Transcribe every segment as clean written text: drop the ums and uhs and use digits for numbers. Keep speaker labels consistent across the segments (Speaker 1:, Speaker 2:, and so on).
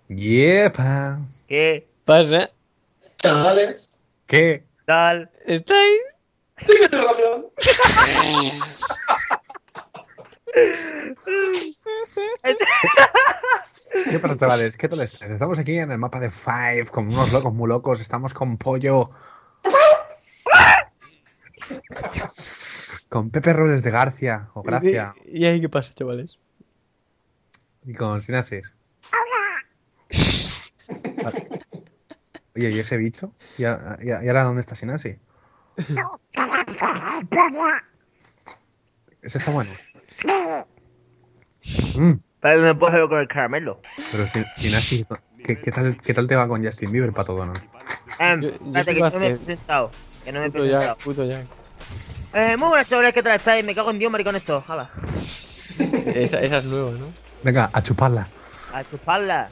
Speaker 1: Yepa.
Speaker 2: ¿Qué
Speaker 3: Pasa.
Speaker 4: Chavales,
Speaker 1: ¿Qué?
Speaker 2: tal?
Speaker 3: ¿Está ahí?
Speaker 4: sigue tu relación.
Speaker 1: ¿Qué pasa, chavales? ¿Qué tal estáis? Estamos aquí en el mapa de Five con unos locos muy locos. Estamos con Pollo. Con Pepe Robles de García o Gracia.
Speaker 3: ¿Y ahí qué pasa, chavales?
Speaker 1: Y con Sinasis. Vale. Oye, ¿y ese bicho? ¿Y ahora dónde está Sinasi? Ese está bueno. Mm,
Speaker 2: Pero me puedo hacer con el caramelo.
Speaker 1: pero Sinasi, ¿qué tal te va con Justin Bieber, pato Donald?
Speaker 3: Yo
Speaker 2: Espérate,
Speaker 3: soy
Speaker 2: que no me he
Speaker 3: Vázquez.
Speaker 2: presentado. Que no me he
Speaker 3: Puto Jack,
Speaker 2: presentado.
Speaker 3: puto Jack.
Speaker 2: Muy buenas chavales, ¿qué tal estáis? Me cago en Dios, maricón esto. Hala.
Speaker 3: Esa es nueva, ¿no?
Speaker 1: Venga, a chuparla.
Speaker 2: A chuparla.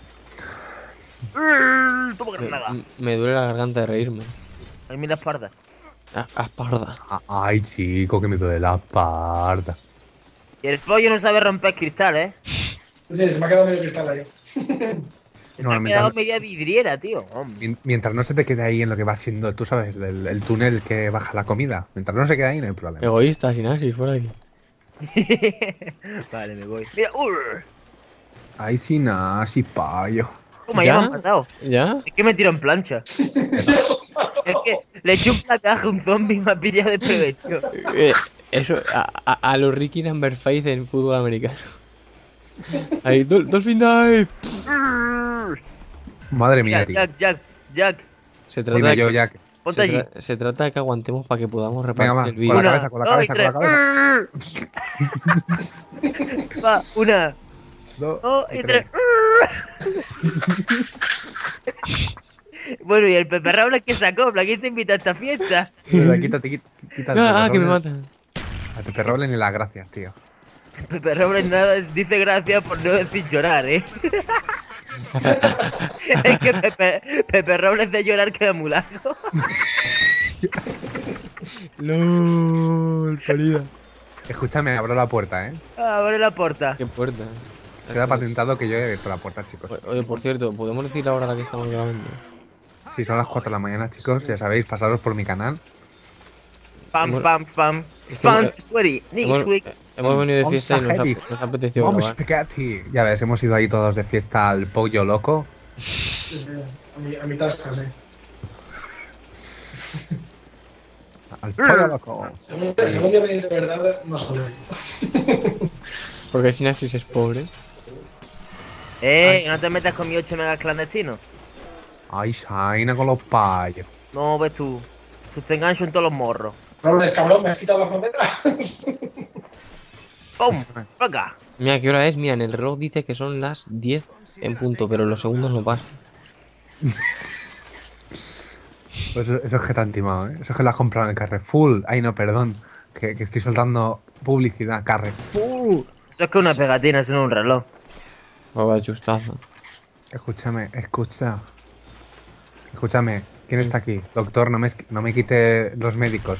Speaker 2: Toma granada.
Speaker 3: Me duele la garganta de reírme.
Speaker 2: A mí la espalda.
Speaker 3: Asparda.
Speaker 1: Ay, chico, que me duele la parda.
Speaker 2: Y el pollo no sabe romper cristal, ¿eh?
Speaker 4: Sí, se me ha quedado medio cristal ahí.
Speaker 2: Se
Speaker 1: No,
Speaker 2: te ha
Speaker 1: mientras-
Speaker 2: quedado media vidriera, tío. Hombre.
Speaker 1: Mientras no se te quede ahí en lo que va siendo, tú sabes, el túnel que baja la comida. Mientras no se quede ahí, no hay problema.
Speaker 3: Egoísta, sin así, fuera de aquí.
Speaker 2: Vale, me voy. Mira,
Speaker 1: Ay, sin así, payo.
Speaker 2: Toma, ya
Speaker 3: ¿Ya?
Speaker 2: me han matado.
Speaker 3: ¿Ya?
Speaker 2: Es que me tiro en plancha. Es que le eché un placaje a un zombie y me ha pillado de prevenido.
Speaker 3: Eso, a los Ricky Number 5 en fútbol americano. Ahí, Dolphin Dive.
Speaker 1: Madre mía,
Speaker 2: Jack,
Speaker 1: tío.
Speaker 2: Jack.
Speaker 3: Se trata,
Speaker 1: Dime
Speaker 3: de
Speaker 1: yo,
Speaker 3: que,
Speaker 1: Jack.
Speaker 2: Ponte allí.
Speaker 3: se trata de que aguantemos para que podamos
Speaker 1: Venga,
Speaker 3: repartir
Speaker 1: va,
Speaker 3: el
Speaker 1: con
Speaker 3: vídeo.
Speaker 1: la
Speaker 2: Una,
Speaker 1: cabeza, con la
Speaker 2: dos y
Speaker 1: cabeza, con la
Speaker 2: tres.
Speaker 1: cabeza.
Speaker 2: Va, una,
Speaker 1: Dos
Speaker 2: dos
Speaker 1: y
Speaker 2: y
Speaker 1: tres.
Speaker 2: tres. Bueno, y el Pepe Robles que sacó, ¿para quién te invita a esta fiesta?
Speaker 1: Venga, quítate el
Speaker 3: Que me
Speaker 1: Pepe
Speaker 3: matan.
Speaker 1: Al Pepe Robles ni las gracias, tío.
Speaker 2: El Pepe Robles nada, dice gracias por no decir llorar, ¿eh? Es que Pepe Robles de llorar queda muy largo.
Speaker 3: LOL, palida.
Speaker 1: Escúchame, abro la puerta, ¿eh?
Speaker 2: Abre la puerta.
Speaker 3: Qué puerta.
Speaker 1: Queda patentado que yo he abierto la puerta, chicos.
Speaker 3: Oye, por cierto, ¿podemos decir la hora a la que estamos grabando?
Speaker 1: Si son las 4 de la mañana, chicos, ya sabéis, pasaros por mi canal.
Speaker 2: Pam, pam, pam.
Speaker 3: Es que
Speaker 2: Spam,
Speaker 3: hemos-
Speaker 2: sweaty,
Speaker 3: Hemos,
Speaker 2: Nigga,
Speaker 3: hemos venido de
Speaker 1: Vamos
Speaker 3: fiesta y
Speaker 1: a heavy.
Speaker 3: nos apeteció
Speaker 1: Vamos,
Speaker 3: grabar.
Speaker 1: spaghetti. Ya ves, hemos ido ahí todos de fiesta al pollo loco.
Speaker 4: Sí, sí, a mi tasca, sí.
Speaker 1: Al pollo loco.
Speaker 4: Según yo de verdad, no solo.
Speaker 3: Porque Sinapsis es pobre.
Speaker 2: no te metas con mi 8 megas clandestino.
Speaker 1: Ay, Shaina con los payos.
Speaker 2: No, ves tú. Tú te engancho en todos los morros.
Speaker 4: Robles, cabrón, me has quitado la frontera.
Speaker 2: ¡Pum! ¡Acá!
Speaker 3: Mira, ¿qué hora es? Mira, en el reloj dice que son las 10 en punto, pero los segundos no pasan.
Speaker 1: Pues eso es que te han timado, ¿eh? Eso es que lo has comprado en el Carrefour. Ay, no, perdón. Que estoy soltando publicidad. Carrefour.
Speaker 2: Eso es que una pegatina, eso no es un reloj.
Speaker 3: Joder, chustazo.
Speaker 1: Escúchame. Escúchame. ¿Quién está aquí? Doctor, no me quite los médicos.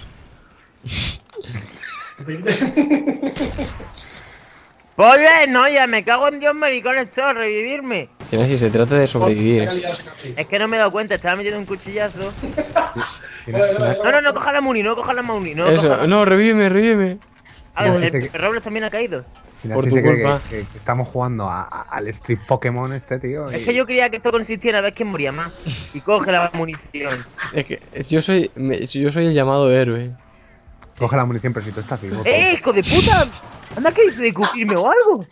Speaker 2: ¡Oye, no, ya me cago en Dios, maricones, todo, revivirme!
Speaker 3: Sinapsis, se trata de sobrevivir.
Speaker 2: Es que no me he dado cuenta, estaba metiendo un cuchillazo.
Speaker 4: Vale, vale,
Speaker 2: No, no, coja la muni, no coja la muni, no.
Speaker 3: Eso,
Speaker 2: coja-
Speaker 3: no, revíveme.
Speaker 2: A ver,
Speaker 1: Sí,
Speaker 2: el
Speaker 1: sí,
Speaker 2: Pepe Robles también ha caído.
Speaker 3: Por
Speaker 1: Si
Speaker 3: tu
Speaker 1: se cree
Speaker 3: culpa.
Speaker 1: que estamos jugando al Street Pokémon este, tío.
Speaker 2: Es que yo creía que esto consistía en a ver quién moría más. Y coge la munición.
Speaker 3: Es que yo soy el llamado héroe.
Speaker 1: Coge la munición, pero si tú estás vivo.
Speaker 2: Hijo de puta! Anda, que dice de cubrirme o algo.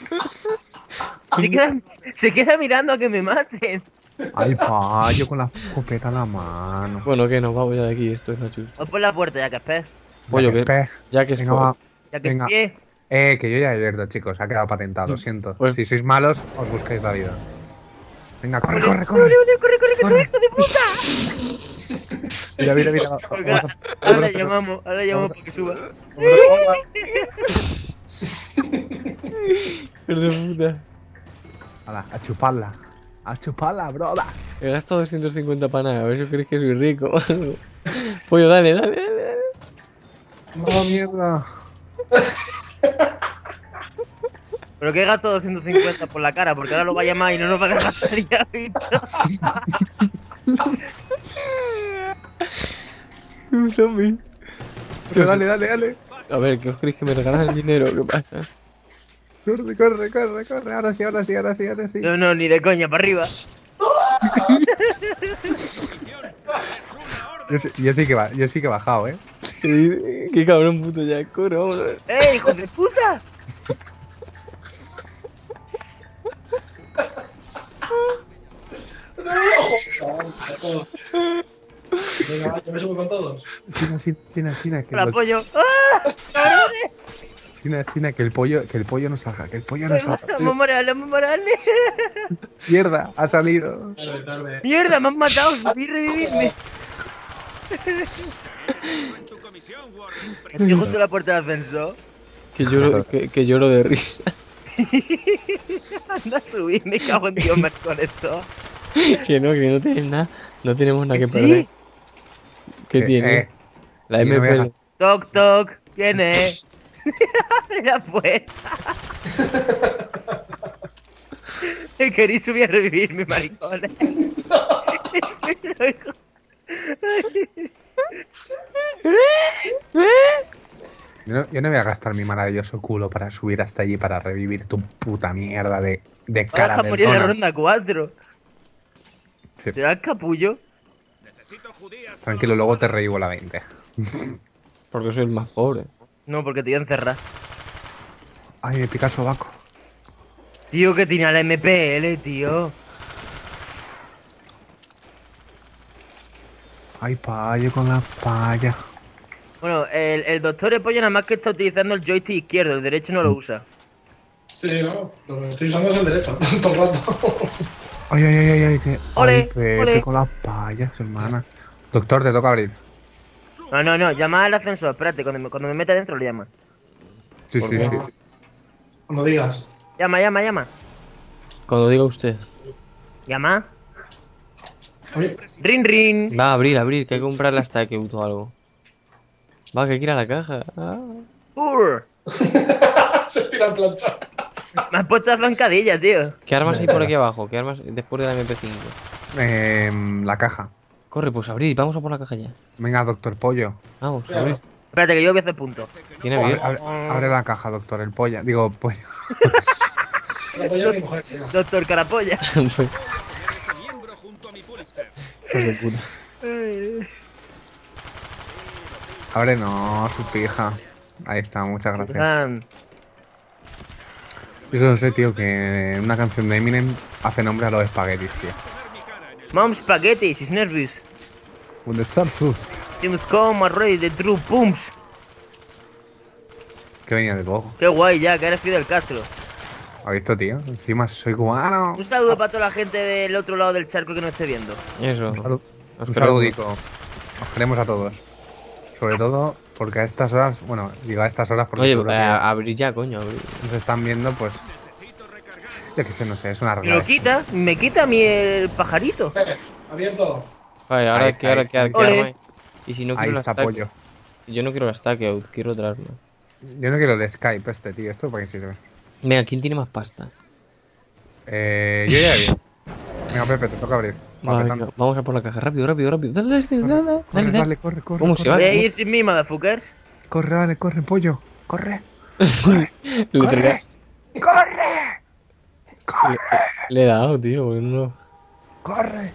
Speaker 2: Se queda mirando a que me maten.
Speaker 1: Ay, payo, con la escopeta en la mano.
Speaker 3: Bueno, que nos vamos ya de aquí, esto es la chusta.
Speaker 2: Voy por la puerta, ya que es pez.
Speaker 3: Pollo, que
Speaker 1: Pe.
Speaker 3: ya que es
Speaker 1: Venga, va.
Speaker 2: Ya que es
Speaker 1: Venga.
Speaker 2: pie.
Speaker 1: Que yo ya he abierto, chicos. Ha quedado patentado, lo siento.
Speaker 3: Pues-
Speaker 1: Si sois malos, os buscáis la vida. Venga, corre.
Speaker 2: ¡Corre, corre, que soy hijo de puta!
Speaker 1: Mira.
Speaker 2: Ahora llamamos para que suba.
Speaker 3: Hijo de puta.
Speaker 1: Hala, a chuparla. A chuparla, broda.
Speaker 3: He gastado 250 para nada, a ver si crees que soy rico o algo. Pollo, dale.
Speaker 1: No, mierda.
Speaker 2: Pero que he gastado 250 por la cara, porque ahora lo va a llamar y no nos va a dejar salir a bicho.
Speaker 3: Un zombie.
Speaker 1: Pero dale, dale, dale.
Speaker 3: A ver, ¿qué os creéis que me regalan el dinero? ¿Qué pasa?
Speaker 1: Corre, corre, corre, corre. Ahora sí, ahora sí, ahora sí, ahora sí.
Speaker 2: No, no, ni de coña, para arriba.
Speaker 1: Yo sí que he bajado, ¿eh?
Speaker 3: Qué cabrón puto ya, corre, vamos a ver.
Speaker 2: ¡Hijo de puta!
Speaker 4: Venga, yo me subo con todos.
Speaker 1: Sina, que
Speaker 2: ¡El apoyo! ¡Ah! ¡Cabrones!
Speaker 1: Sina, que el pollo no salga, que el pollo no salga.
Speaker 2: ¡Vamos a morarle, vamos a morarle!
Speaker 1: Mierda, ha salido.
Speaker 4: Tarde, tarde.
Speaker 2: ¡Mierda, me han matado! ¡Subí, revivirme! Estoy justo a la puerta del ascensor.
Speaker 3: Que lloro de risa.
Speaker 2: Anda a subir, me cago en Dios, me con esto.
Speaker 3: Que no tienes nada. No tenemos nada que
Speaker 2: ¿Sí?
Speaker 3: perder. ¿Qué tiene? La
Speaker 1: yo no voy a
Speaker 3: MP.
Speaker 2: Toc, toc, ¿quién es? Abre la puerta. Queréis subir a revivirme, maricones.
Speaker 1: Yo no voy a gastar mi maravilloso culo para subir hasta allí para revivir tu puta mierda de cara
Speaker 2: Deja
Speaker 1: de
Speaker 2: morir en la
Speaker 1: dona.
Speaker 2: ronda 4.
Speaker 1: Sí.
Speaker 2: ¿Será el capullo?
Speaker 1: Tranquilo, luego te revivo la 20.
Speaker 3: Porque soy el más pobre.
Speaker 2: No, porque te iba a encerrar.
Speaker 1: Ay, me pica el sobaco.
Speaker 2: Tío, que tiene la MPL, tío.
Speaker 1: Ay, payo con la palla.
Speaker 2: Bueno, el doctor Epollo nada más que está utilizando el joystick izquierdo, el derecho no lo usa.
Speaker 4: Sí, no, lo que estoy usando es el derecho, todo el rato.
Speaker 1: Ay, que.
Speaker 2: Ole,
Speaker 1: Ay, Pepe
Speaker 2: ole.
Speaker 1: con las payas, hermana. Doctor, te toca abrir.
Speaker 2: No, llama al ascensor, espérate, cuando me meta dentro lo llama.
Speaker 1: Sí.
Speaker 4: Cuando digas.
Speaker 2: Llama.
Speaker 3: Cuando diga usted.
Speaker 2: Llama.
Speaker 4: A mí,
Speaker 2: Rin.
Speaker 3: Va, abrir, que hay que comprarle hasta que o algo. Va, que hay que ir a la caja. Ah.
Speaker 2: Urr.
Speaker 4: se tira en plancha.
Speaker 2: Me has puesto la zancadilla, tío.
Speaker 3: ¿Qué armas hay por aquí abajo? ¿Qué armas después de la MP5?
Speaker 1: La caja.
Speaker 3: Corre, pues abrir, vamos a por la caja ya.
Speaker 1: Venga, doctor Pollo.
Speaker 3: Vamos,
Speaker 4: Venga,
Speaker 3: abrir.
Speaker 2: Espérate, que yo voy a hacer punto.
Speaker 3: ¿Tiene abrir?
Speaker 1: Abre la caja, doctor, el polla. Digo, pollo.
Speaker 4: La apoyo a mi mujer. venga.
Speaker 2: Doctor Carapolla.
Speaker 3: Hijos de puta.
Speaker 1: Abre, no, su pija. Ahí está, muchas gracias.
Speaker 2: Ah,
Speaker 1: Yo solo sé, tío, que una canción de Eminem hace nombre a los espaguetis, tío.
Speaker 2: Mom spaghetti, is nervous.
Speaker 1: With the surface.
Speaker 2: Teams come array the true pumps.
Speaker 1: Que venía de luego.
Speaker 2: Qué guay ya, que eres Fidel Castro.
Speaker 1: ¿Has visto, tío? Encima soy cubano.
Speaker 2: Un saludo para toda la gente del otro lado del charco que no esté viendo.
Speaker 3: Eso.
Speaker 1: Un
Speaker 3: Os
Speaker 1: saludico. Os queremos a todos. Sobre todo porque a estas horas, bueno, digo a estas horas porque
Speaker 3: Oye,
Speaker 1: seguro que
Speaker 3: abrir ya, coño, abrir.
Speaker 1: nos están viendo, pues. Yo qué sé, no sé, es una
Speaker 2: Me lo
Speaker 1: regla.
Speaker 2: me quita a mí el pajarito.
Speaker 4: Abierto.
Speaker 3: Vale, ahora
Speaker 1: Ahí
Speaker 3: hay
Speaker 1: está,
Speaker 3: que ahora
Speaker 1: ahí
Speaker 3: quedar
Speaker 1: está.
Speaker 3: qué
Speaker 2: Ole.
Speaker 3: arma hay. Y si no
Speaker 1: Ahí
Speaker 3: quiero la
Speaker 1: está
Speaker 3: stack.
Speaker 1: pollo.
Speaker 3: Yo no quiero la stack out, quiero otra arma.
Speaker 1: Yo no quiero el Skype este, tío. ¿Esto para qué sirve?
Speaker 3: Venga, ¿quién tiene más pasta?
Speaker 1: Yo ya vi. Venga, Pepe, te toca abrir. Va,
Speaker 3: Vale,
Speaker 1: petando.
Speaker 3: venga, vamos a por la caja, rápido. Dale.
Speaker 1: Corre, corre.
Speaker 3: ¿Cómo se va?
Speaker 2: Voy a ir sin mí, motherfuckers.
Speaker 1: Corre, pollo. Corre.
Speaker 3: Literal,
Speaker 1: ¡Corre!
Speaker 3: le he dado, tío, porque no.
Speaker 1: ¡Corre!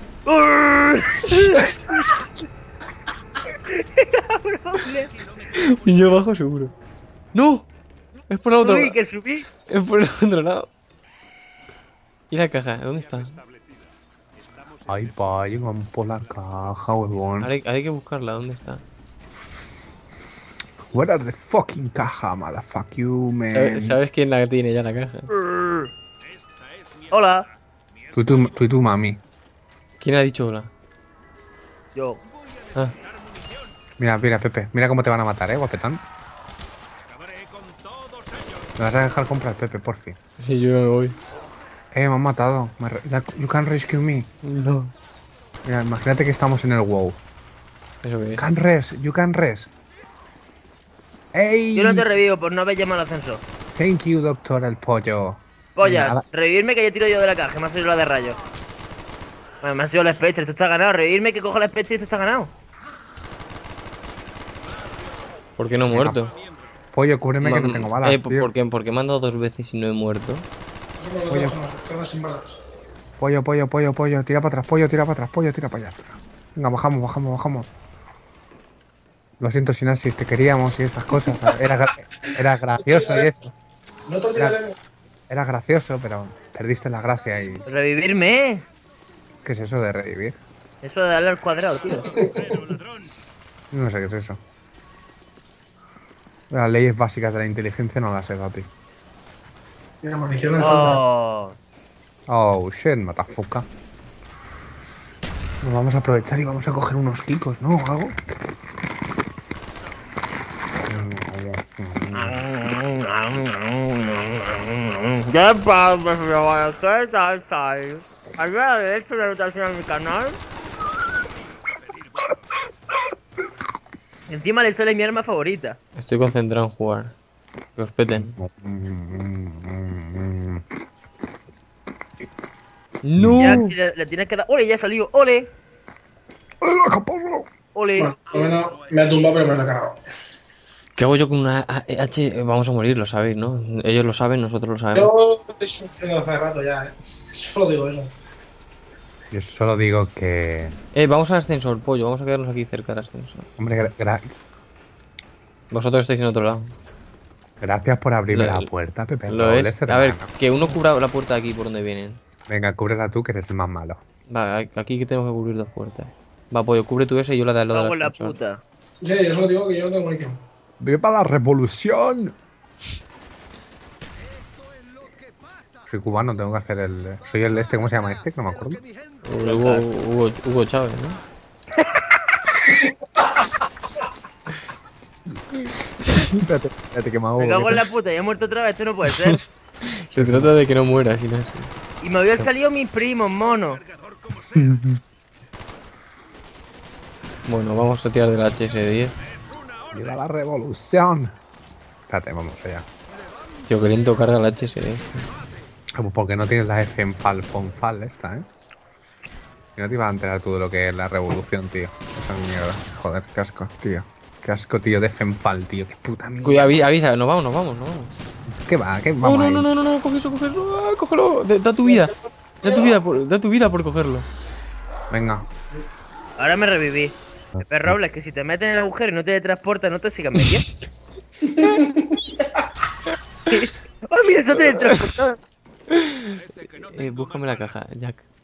Speaker 3: Y yo bajo seguro. ¡No! Es por el otro
Speaker 2: Subí,
Speaker 3: lado.
Speaker 2: que subí.
Speaker 3: Es por el otro lado. ¿Y la caja? ¿Dónde está?
Speaker 1: Ay, pollo, vamos por la caja, huevón.
Speaker 3: Ahora hay que buscarla, ¿dónde está?
Speaker 1: Where are the fucking caja, motherfuck you, man?
Speaker 3: ¿Sabes quién la tiene ya la caja?
Speaker 2: Hola.
Speaker 1: Tú y tu mami.
Speaker 3: ¿Quién ha dicho hola?
Speaker 2: Yo.
Speaker 3: Ah,
Speaker 1: Mira, Pepe. Mira cómo te van a matar, guapetán. Me vas a dejar comprar, Pepe, por fin.
Speaker 3: sí, yo me voy.
Speaker 1: Me han matado. You can rescue me.
Speaker 3: No.
Speaker 1: Mira, imagínate que estamos en el WoW.
Speaker 3: ¿Eso qué es?
Speaker 1: You can res. ¡Ey!
Speaker 2: Yo no te revivo por no haber llamado al ascensor.
Speaker 1: Thank you, doctor el pollo.
Speaker 2: Pollas,
Speaker 1: Nada.
Speaker 2: revivirme que ya tiro yo de la caja, que me ha salido la de rayo. Bueno, me ha sido la Spectre, esto está ganado. Revivirme que cojo la Spectre y esto está ganado.
Speaker 3: ¿Por qué no he muerto?
Speaker 1: Pollo, cúbreme que no tengo balas, tío.
Speaker 3: ¿Por qué me han dado 2 veces y no he muerto?
Speaker 1: Pollo. Pollo, tira para atrás, pollo, tira para atrás, pollo, tira para allá. Venga, bajamos. Lo siento, Sinasis, te queríamos y esas cosas. Era gracioso y eso.
Speaker 4: No te olvides.
Speaker 1: Era gracioso, pero perdiste la gracia y...
Speaker 2: Revivirme.
Speaker 1: ¿Qué es eso de revivir?
Speaker 2: Eso de darle al cuadrado, tío.
Speaker 1: No sé qué es eso. Las leyes básicas de la inteligencia no las sé, papi.
Speaker 4: Mira, munición en falta.
Speaker 2: Oh.
Speaker 1: Oh, shit, matafuca. Nos vamos a aprovechar y vamos a coger unos kikos, ¿no? ¿O algo?
Speaker 2: ¿Qué pasa, estáis? ¿Alguna vez hecho una anotación en mi canal? Encima le sale mi arma favorita.
Speaker 3: Estoy concentrado en jugar. Que os peten. ¡No!
Speaker 2: Ya, si le tienes que dar. ¡Ole! Ya ha salido. ¡Ole! ¡Ole!
Speaker 4: Bueno, por lo menos me ha tumbado, pero me lo he cargado.
Speaker 3: ¿Qué hago yo con una H? Vamos a morir, lo sabéis, ¿no? Ellos lo saben, nosotros lo sabemos.
Speaker 4: Yo estoy sufriendo hace rato ya, Solo digo eso.
Speaker 1: Yo solo digo que...
Speaker 3: Vamos al ascensor, pollo. Vamos a quedarnos aquí cerca del ascensor.
Speaker 1: Hombre,
Speaker 3: Vosotros estáis en otro lado.
Speaker 1: gracias por abrirme
Speaker 3: Lo-
Speaker 1: la puerta, Pepe.
Speaker 3: Lo
Speaker 1: Robles,
Speaker 3: es. A ver,
Speaker 1: hermano.
Speaker 3: que uno cubra la puerta de aquí por donde vienen.
Speaker 1: Venga, cúbrela tú, que eres el más malo.
Speaker 3: Va, aquí que tenemos que cubrir 2 puertas. Va, pollo, cubre tú esa y yo la de al lado
Speaker 2: Cago
Speaker 3: del
Speaker 2: en la
Speaker 3: ascensor.
Speaker 2: puta.
Speaker 4: Sí, yo solo digo que yo no tengo munición.
Speaker 1: ¡Viva la revolución! Soy cubano, tengo que hacer el... Soy el este, ¿cómo se llama este? Que no me acuerdo.
Speaker 3: Hugo Chávez, ¿no?
Speaker 1: Espérate que me hago...
Speaker 2: Me cago en la puta, ya he muerto otra vez, esto no puede ser.
Speaker 3: Se trata de que no muera, si no es...
Speaker 2: Y me habían salido mis primos, mono.
Speaker 3: Bueno, vamos a tirar del HS10.
Speaker 1: ¡Viva la revolución! Espérate, vamos allá.
Speaker 3: Tío, que lento carga el HS10.
Speaker 1: Porque no tienes la F en Fonfal esta, ¿eh? Y no te ibas a enterar tú de lo que es la revolución, tío. Esa mierda. Joder, qué asco, tío. Qué asco, tío, de Fenfal, tío. Qué puta mierda.
Speaker 3: Cuidado, avisa, nos vamos.
Speaker 1: ¿Qué va? ¿Qué
Speaker 3: No,
Speaker 1: vamos ahí?
Speaker 3: no, coge eso, cógelo. Cógelo, da tu vida. Da tu vida por cogerlo.
Speaker 1: Venga.
Speaker 2: Ahora me reviví. Pepe Robles, que si te meten en el agujero y no te transporta, no te sigas metiendo. ¡Oh, mira, eso te transportado!
Speaker 3: Búscame la caja, Jack.